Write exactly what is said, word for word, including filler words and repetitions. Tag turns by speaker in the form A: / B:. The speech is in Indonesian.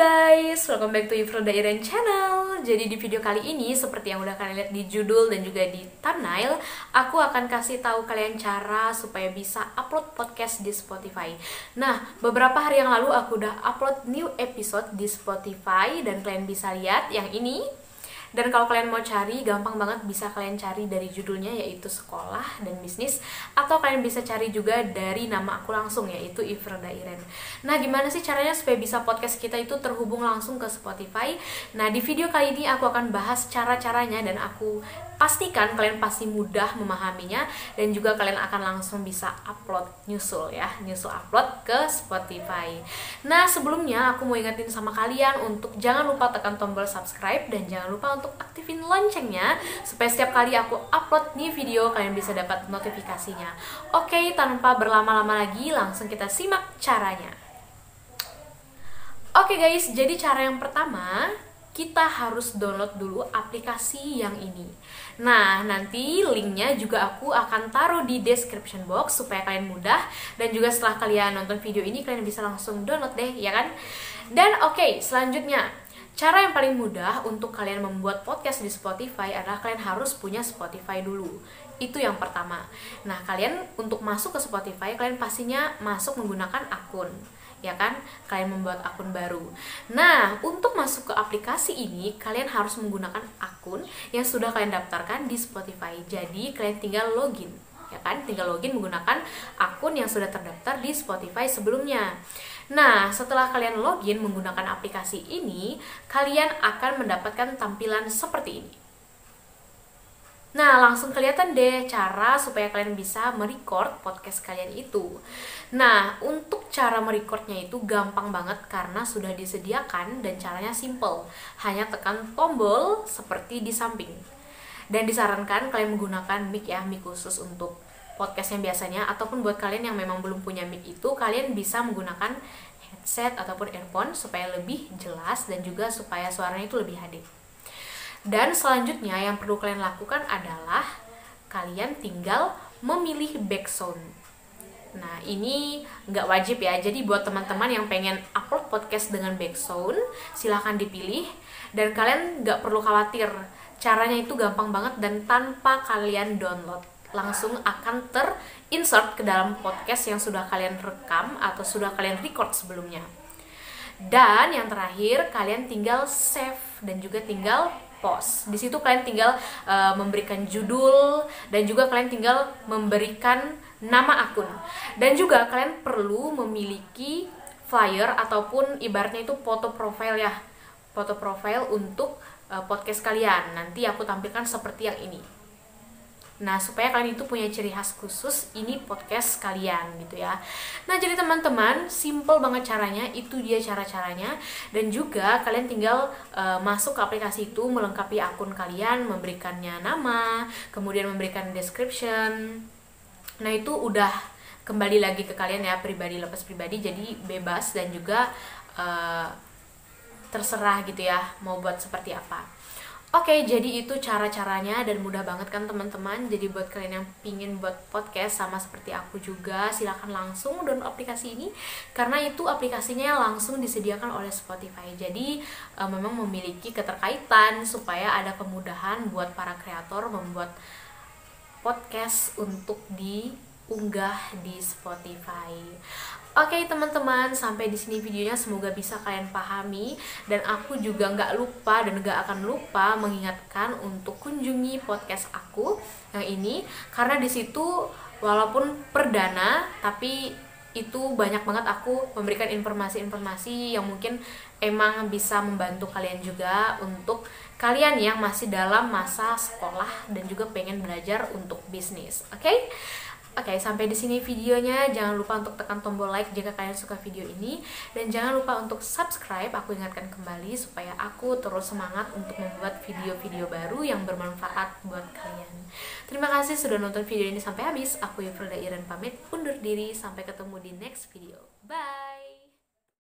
A: guys, welcome back to Ifroda Iren Channel. Jadi di video kali ini, seperti yang udah kalian lihat di judul dan juga di thumbnail, aku akan kasih tahu kalian cara supaya bisa upload podcast di Spotify. Nah, beberapa hari yang lalu aku udah upload new episode di Spotify dan kalian bisa lihat yang ini. Dan kalau kalian mau cari, gampang banget, bisa kalian cari dari judulnya yaitu sekolah dan bisnis, atau kalian bisa cari juga dari nama aku langsung yaitu Ifroda Iren. Nah, gimana sih caranya supaya bisa podcast kita itu terhubung langsung ke Spotify? Nah, di video kali ini aku akan bahas cara-caranya dan aku pastikan kalian pasti mudah memahaminya dan juga kalian akan langsung bisa upload nyusul ya, nyusul upload ke Spotify. Nah, sebelumnya aku mau ingetin sama kalian untuk jangan lupa tekan tombol subscribe dan jangan lupa untuk aktifin loncengnya supaya setiap kali aku upload nih video kalian bisa dapat notifikasinya. Oke, tanpa berlama-lama lagi langsung kita simak caranya. Oke guys, jadi cara yang pertama, kita harus download dulu aplikasi yang ini. Nah, nanti linknya juga aku akan taruh di description box supaya kalian mudah, dan juga setelah kalian nonton video ini kalian bisa langsung download deh, ya kan? Dan oke, okay, selanjutnya cara yang paling mudah untuk kalian membuat podcast di Spotify adalah kalian harus punya Spotify dulu. Itu yang pertama. Nah, kalian untuk masuk ke Spotify kalian pastinya masuk menggunakan akun, ya kan? Kalian membuat akun baru. Nah, untuk masuk ke aplikasi ini kalian harus menggunakan akun yang sudah kalian daftarkan di Spotify. Jadi kalian tinggal login, ya kan? Tinggal login menggunakan akun yang sudah terdaftar di Spotify sebelumnya. Nah, setelah kalian login menggunakan aplikasi ini, kalian akan mendapatkan tampilan seperti ini. Nah, langsung kelihatan deh cara supaya kalian bisa merecord podcast kalian itu. Nah, untuk cara merecordnya itu gampang banget karena sudah disediakan dan caranya simple. Hanya tekan tombol seperti di samping. Dan disarankan kalian menggunakan mic ya, mic khusus untuk podcast yang biasanya, ataupun buat kalian yang memang belum punya mic itu, kalian bisa menggunakan headset ataupun earphone supaya lebih jelas dan juga supaya suaranya itu lebih hadir. Dan selanjutnya yang perlu kalian lakukan adalah kalian tinggal memilih background. Nah, ini nggak wajib ya, jadi buat teman-teman yang pengen upload podcast dengan background, silahkan dipilih. Dan kalian nggak perlu khawatir, caranya itu gampang banget dan tanpa kalian download, langsung akan terinsert ke dalam podcast yang sudah kalian rekam atau sudah kalian record sebelumnya. Dan yang terakhir, kalian tinggal save dan juga tinggal post. Di situ kalian tinggal uh, memberikan judul dan juga kalian tinggal memberikan nama akun. Dan juga kalian perlu memiliki flyer ataupun ibaratnya itu foto profile ya. Foto profile untuk uh, podcast kalian. Nanti aku tampilkan seperti yang ini. Nah, supaya kalian itu punya ciri khas khusus, ini podcast kalian gitu ya. Nah, jadi teman-teman, simple banget caranya, itu dia cara-caranya. Dan juga kalian tinggal uh, masuk ke aplikasi itu, melengkapi akun kalian, memberikannya nama, kemudian memberikan description. Nah, itu udah kembali lagi ke kalian ya, pribadi lepas pribadi, jadi bebas dan juga uh, terserah gitu ya, mau buat seperti apa. Oke, jadi itu cara-caranya dan mudah banget kan teman-teman. Jadi buat kalian yang pingin buat podcast sama seperti aku juga, silahkan langsung download aplikasi ini, karena itu aplikasinya langsung disediakan oleh Spotify. Jadi e, memang memiliki keterkaitan supaya ada kemudahan buat para kreator membuat podcast untuk diunggah di Spotify. Oke teman-teman, sampai di sini videonya, semoga bisa kalian pahami, dan aku juga nggak lupa dan nggak akan lupa mengingatkan untuk kunjungi podcast aku yang ini, karena di situ walaupun perdana tapi itu banyak banget aku memberikan informasi-informasi yang mungkin emang bisa membantu kalian juga, untuk kalian yang masih dalam masa sekolah dan juga pengen belajar untuk bisnis. Oke? Okay? Oke, okay, sampai di sini videonya. Jangan lupa untuk tekan tombol like jika kalian suka video ini, dan jangan lupa untuk subscribe. Aku ingatkan kembali supaya aku terus semangat untuk membuat video-video baru yang bermanfaat buat kalian. Terima kasih sudah nonton video ini sampai habis. Aku Ifroda Iren pamit undur diri, sampai ketemu di next video. Bye.